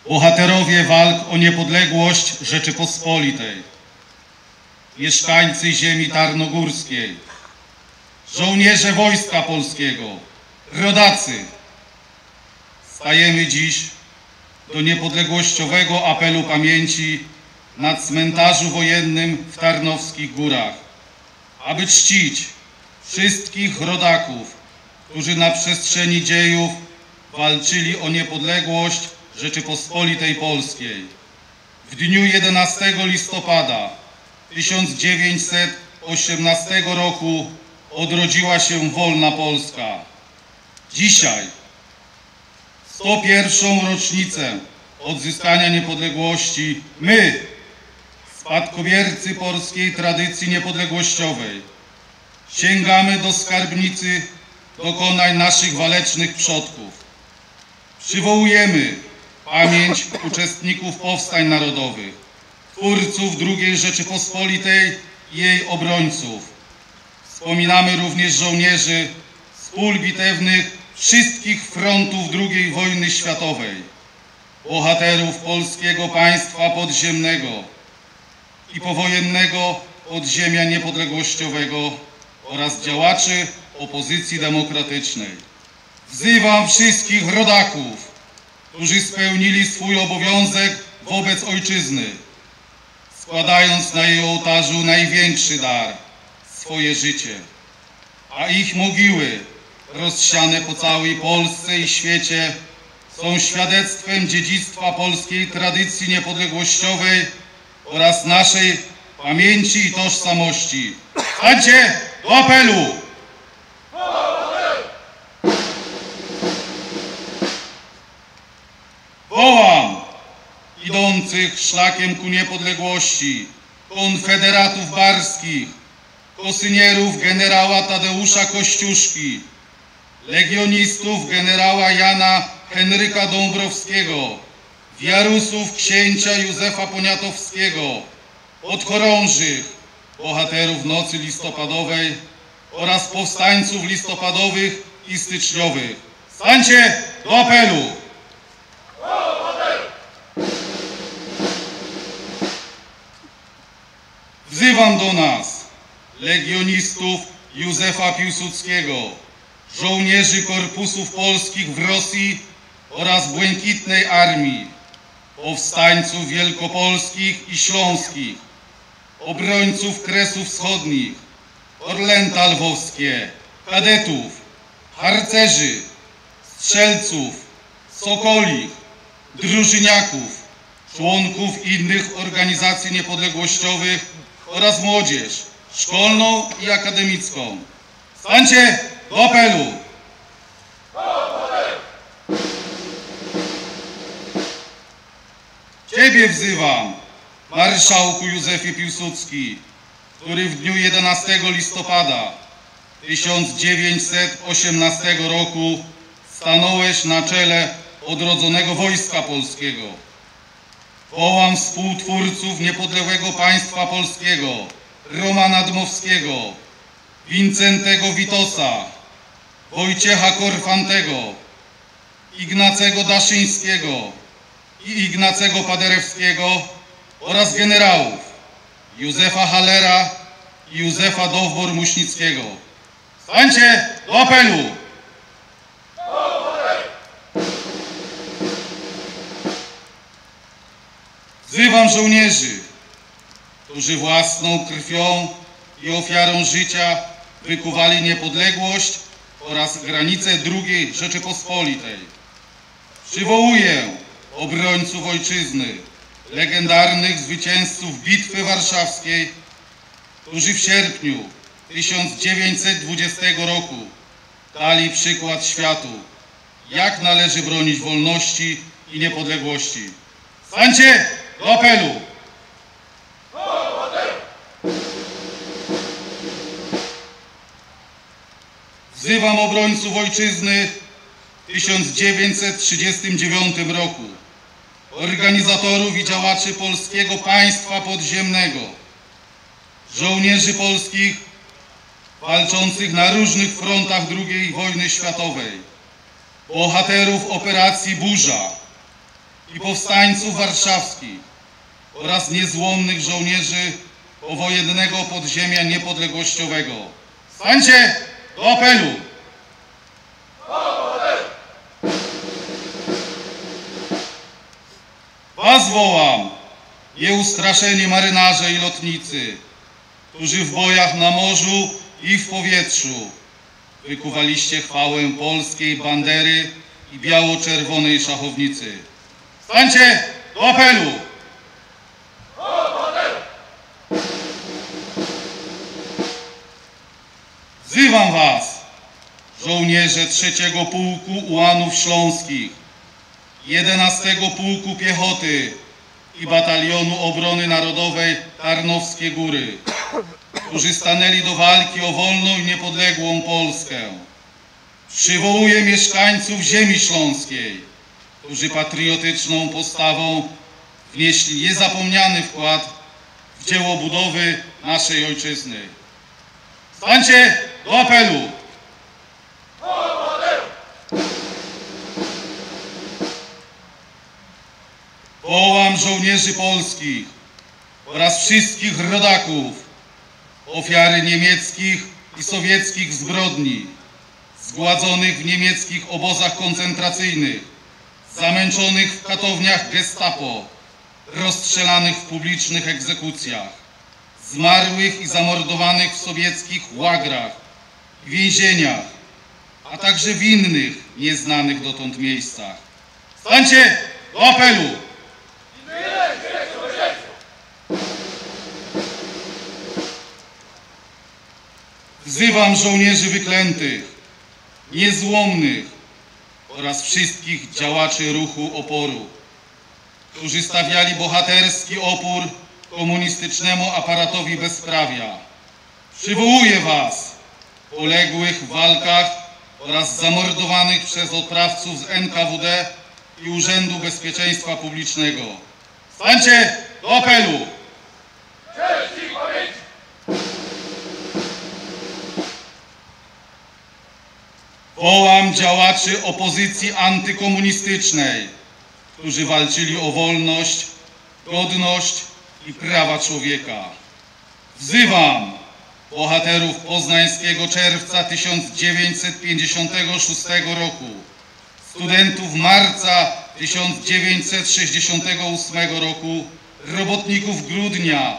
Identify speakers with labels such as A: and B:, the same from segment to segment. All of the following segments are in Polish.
A: bohaterowie walk o niepodległość Rzeczypospolitej, mieszkańcy ziemi tarnogórskiej, żołnierze Wojska Polskiego, rodacy, stajemy dziś do niepodległościowego apelu pamięci na cmentarzu wojennym w Tarnowskich Górach, aby czcić wszystkich rodaków, którzy na przestrzeni dziejów walczyli o niepodległość Rzeczypospolitej Polskiej. W dniu 11 listopada 1918 roku odrodziła się wolna Polska. Dzisiaj, 101. rocznicę odzyskania niepodległości, my, spadkobiercy polskiej tradycji niepodległościowej, sięgamy do skarbnicy dokonań naszych walecznych przodków. Przywołujemy pamięć uczestników powstań narodowych, twórców II Rzeczypospolitej i jej obrońców. Wspominamy również żołnierzy z pól bitewnych wszystkich frontów II wojny światowej, bohaterów polskiego państwa podziemnego i powojennego podziemia niepodległościowego oraz działaczy opozycji demokratycznej. Wzywam wszystkich rodaków, którzy spełnili swój obowiązek wobec ojczyzny, składając na jej ołtarzu największy dar, swoje życie, a ich mogiły rozsiane po całej Polsce i świecie są świadectwem dziedzictwa polskiej tradycji niepodległościowej oraz naszej pamięci i tożsamości. Stańcie do apelu! Wołam idących szlakiem ku niepodległości konfederatów barskich, kosynierów generała Tadeusza Kościuszki, legionistów generała Jana Henryka Dąbrowskiego, wiarusów księcia Józefa Poniatowskiego, podchorążych, bohaterów nocy listopadowej oraz powstańców listopadowych i styczniowych. Stańcie do apelu! Wzywam do nas legionistów Józefa Piłsudskiego, żołnierzy korpusów polskich w Rosji oraz Błękitnej Armii, powstańców wielkopolskich i śląskich, obrońców Kresów Wschodnich, Orlęta Lwowskie, kadetów, harcerzy, strzelców, sokolich, drużyniaków, członków innych organizacji niepodległościowych oraz młodzież szkolną i akademicką. Stańcie do apelu! Ciebie wzywam, marszałku Józefie Piłsudski, który w dniu 11 listopada 1918 roku stanąłeś na czele odrodzonego Wojska Polskiego. Wołam współtwórców niepodległego państwa polskiego, Romana Dmowskiego, Wincentego Witosa, Wojciecha Korfantego, Ignacego Daszyńskiego i Ignacego Paderewskiego oraz generałów Józefa Hallera i Józefa Dowbor-Muśnickiego. Stańcie do apelu! Wzywam żołnierzy, którzy własną krwią i ofiarą życia wykuwali niepodległość oraz granice II Rzeczypospolitej. Przywołuję obrońców ojczyzny, legendarnych zwycięzców Bitwy Warszawskiej, którzy w sierpniu 1920 roku dali przykład światu, jak należy bronić wolności i niepodległości. Stańcie do apelu! Wzywam obrońców ojczyzny w 1939 roku, organizatorów i działaczy polskiego państwa podziemnego, żołnierzy polskich walczących na różnych frontach II wojny światowej, bohaterów operacji Burza i powstańców warszawskich oraz niezłomnych żołnierzy powojennego podziemia niepodległościowego. Stańcie do apelu! Was wołam, nieustraszeni marynarze i lotnicy, którzy w bojach na morzu i w powietrzu wykuwaliście chwałę polskiej bandery i biało-czerwonej szachownicy. Stańcie do apelu! Wzywam was, żołnierze 3. Pułku Ułanów Śląskich, 11. Pułku Piechoty i Batalionu Obrony Narodowej Tarnowskie Góry, którzy stanęli do walki o wolną i niepodległą Polskę. Przywołuję mieszkańców ziemi śląskiej, którzy patriotyczną postawą wnieśli niezapomniany wkład w dzieło budowy naszej ojczyzny. Stańcie do apelu! Wołam żołnierzy polskich oraz wszystkich rodaków, ofiary niemieckich i sowieckich zbrodni, zgładzonych w niemieckich obozach koncentracyjnych, zamęczonych w katowniach gestapo, rozstrzelanych w publicznych egzekucjach, zmarłych i zamordowanych w sowieckich łagrach i więzieniach, a także w innych nieznanych dotąd miejscach. Stańcie do apelu! Wzywam żołnierzy wyklętych, niezłomnych oraz wszystkich działaczy ruchu oporu, którzy stawiali bohaterski opór komunistycznemu aparatowi bezprawia. Przywołuję was, poległych w walkach oraz zamordowanych przez oprawców z NKWD i Urzędu Bezpieczeństwa Publicznego. Stańcie do apelu! Wołam działaczy opozycji antykomunistycznej, którzy walczyli o wolność, godność i prawa człowieka. Wzywam bohaterów poznańskiego czerwca 1956 roku, studentów marca 1968 roku, robotników grudnia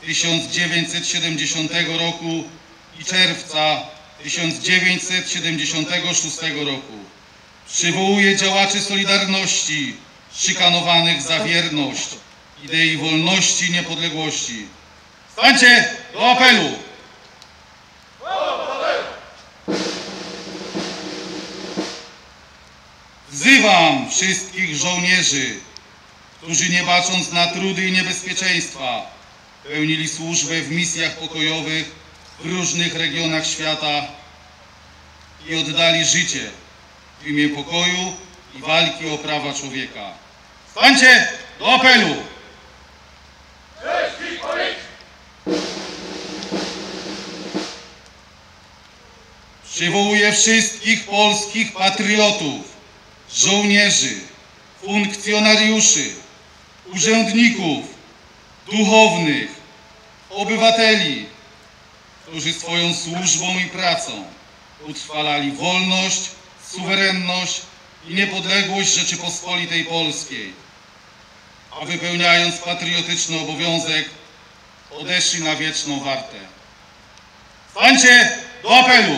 A: 1970 roku i czerwca 1976 roku. Przywołuję działaczy Solidarności, szykanowanych za wierność idei wolności i niepodległości. Stańcie do apelu! Wzywam wszystkich żołnierzy, którzy nie bacząc na trudy i niebezpieczeństwa, pełnili służbę w misjach pokojowych w różnych regionach świata i oddali życie w imię pokoju i walki o prawa człowieka. Stańcie do apelu! Przywołuję wszystkich polskich patriotów, żołnierzy, funkcjonariuszy, urzędników, duchownych, obywateli, którzy swoją służbą i pracą utrwalali wolność, suwerenność i niepodległość Rzeczypospolitej Polskiej, a wypełniając patriotyczny obowiązek odeszli na wieczną wartę. Stańcie do apelu!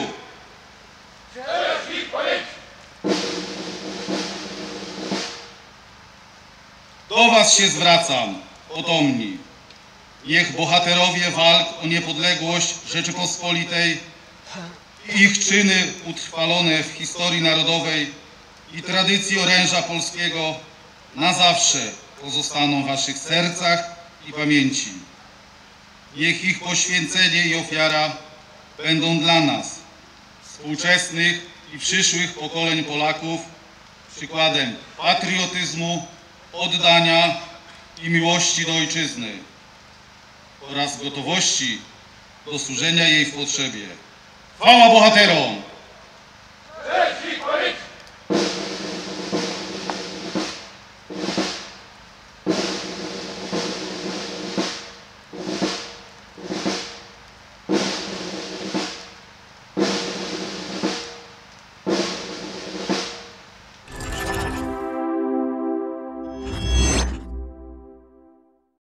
A: Do was się zwracam, potomni. Niech bohaterowie walk o niepodległość Rzeczypospolitej i ich czyny utrwalone w historii narodowej i tradycji oręża polskiego na zawsze pozostaną w waszych sercach i pamięci. Niech ich poświęcenie i ofiara będą dla nas, współczesnych i przyszłych pokoleń Polaków, przykładem patriotyzmu, oddania i miłości do ojczyzny oraz gotowości do służenia jej w potrzebie. Chwała bohaterom!